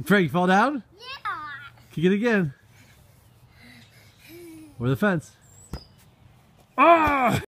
Frank, you fall down? Yeah. Kick it again. Over the fence. Oh!